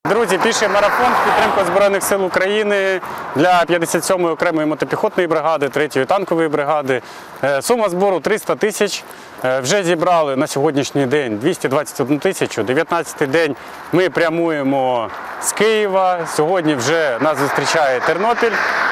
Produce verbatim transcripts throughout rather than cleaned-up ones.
Друзі, піший марафон в підтримку Збройних сил України для п'ятдесят сьомої окремої мотопіхотної бригади, третьої танкової бригади. Сума збору триста тисяч. Вже зібрали на сьогоднішній день двісті двадцять одну тисячу. дев'ятнадцятий день ми прямуємо з Києва. Сьогодні вже нас зустрічає Тернопіль.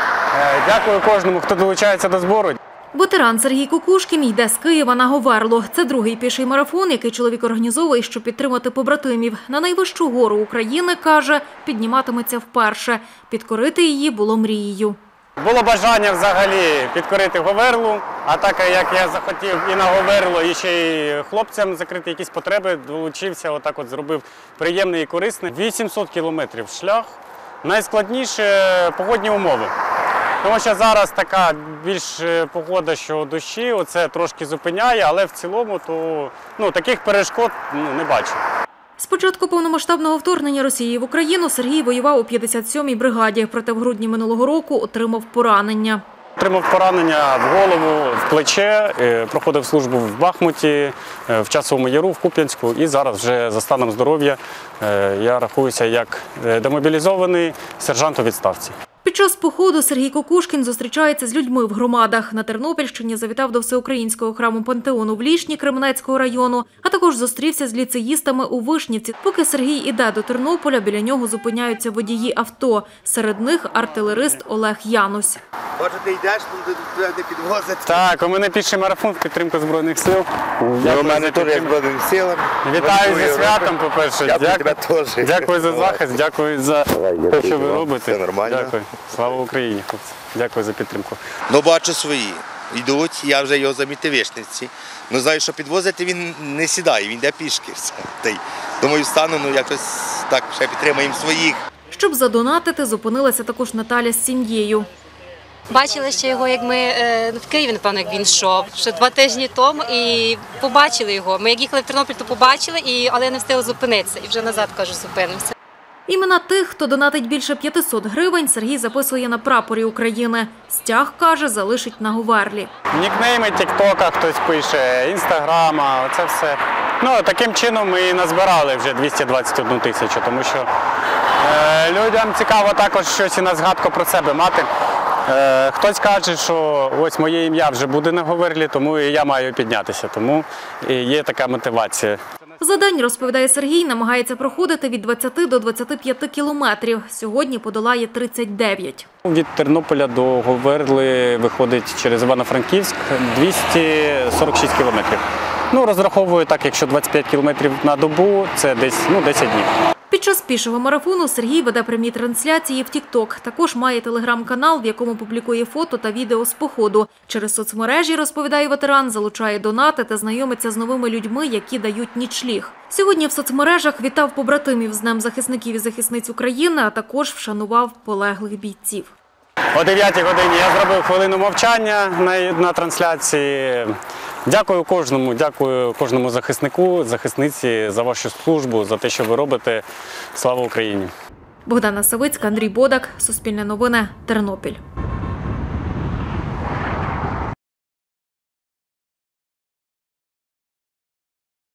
Дякую кожному, хто долучається до збору. Ветеран Сергій Кукушкін йде з Києва на Говерлу. Це другий піший марафон, який чоловік організовує, щоб підтримати побратимів. На найвищу гору України, каже, підніматиметься вперше. Підкорити її було мрією. Було бажання взагалі підкорити Говерлу, а так як я захотів і на Говерлу, і ще й хлопцям закрити якісь потреби, долучився, отак от зробив приємний і корисний. вісімсот кілометрів шлях. Найскладніше – погодні умови. Тому що зараз така більш погода, що дощі, оце трошки зупиняє, але в цілому то, ну, таких перешкод ну, не бачу. З початку повномасштабного вторгнення Росії в Україну Сергій воював у п'ятдесят сьомій бригаді, проте в грудні минулого року отримав поранення. Отримав поранення в голову, в плече, проходив службу в Бахмуті, в Часовому Яру, в Куп'янську і зараз вже за станом здоров'я я рахуюся як демобілізований сержант у відставці. Під час походу Сергій Кукушкін зустрічається з людьми в громадах. На Тернопільщині завітав до Всеукраїнського храму Пантеону в Лішні Кременецького району, а також зустрівся з ліцеїстами у Вишнівці. Поки Сергій іде до Тернополя, біля нього зупиняються водії авто. Серед них артилерист Олег Янусь. Бачу, ти йдеш, туди не підвозять. Так, у мене піший марафон в підтримку Збройних сил. У мене теж є Збройним силам. Вітаю зі святом, по-перше. Дякую тебе теж. Дякую за захист, дякую за те, що ви робите. Все нормально. Дякую. Слава Україні, хлопці. Дякую за підтримку. Ну, бачу свої. Йдуть, я вже його замітив Вишнівці. Ну, знаю, що підвозити він не сідає, він йде пішки. Все. Думаю, встану, ну якось так ще підтримаємо своїх. Щоб задонатити, зупинилася також Наталя з сім'єю. Бачили ще його, як ми е, в Києві, напевно, як він йшов, ще два тижні тому, і побачили його. Ми як їхали в Тернопіль, то побачили, і, але не встигли зупинитися. І вже назад, кажу, зупинимося. Імена тих, хто донатить більше п'ятисот гривень, Сергій записує на прапорі України. Стяг, каже, залишить на Говерлі. Нікнейми тіктока хтось пише, інстаграма, оце все. Ну, таким чином ми і назбирали вже двісті двадцять одну тисячу, тому що е, людям цікаво також щось і на згадку про себе мати. Е, хтось каже, що ось моє ім'я вже буде на Говерлі, тому і я маю піднятися, тому і є така мотивація. За день, розповідає Сергій, намагається проходити від двадцяти до двадцяти п'яти кілометрів. Сьогодні подолає тридцять дев'ять. Від Тернополя до Говерли виходить через Івано-Франківськ двісті сорок шість кілометрів. Ну, розраховую так, якщо двадцять п'ять кілометрів на добу, це десь ну, десять днів. Під час пішого марафону Сергій веде прямі трансляції в тік-ток. Також має телеграм-канал, в якому публікує фото та відео з походу. Через соцмережі, розповідає ветеран, залучає донати та знайомиться з новими людьми, які дають нічліг. Сьогодні в соцмережах вітав побратимів з Днем захисників і захисниць України, а також вшанував полеглих бійців. О дев'ятій годині я зробив хвилину мовчання на, на трансляції. Дякую кожному, дякую кожному захиснику, захисниці за вашу службу, за те, що ви робите. Слава Україні! Богдана Савицька, Андрій Бодак, Суспільне новини, Тернопіль.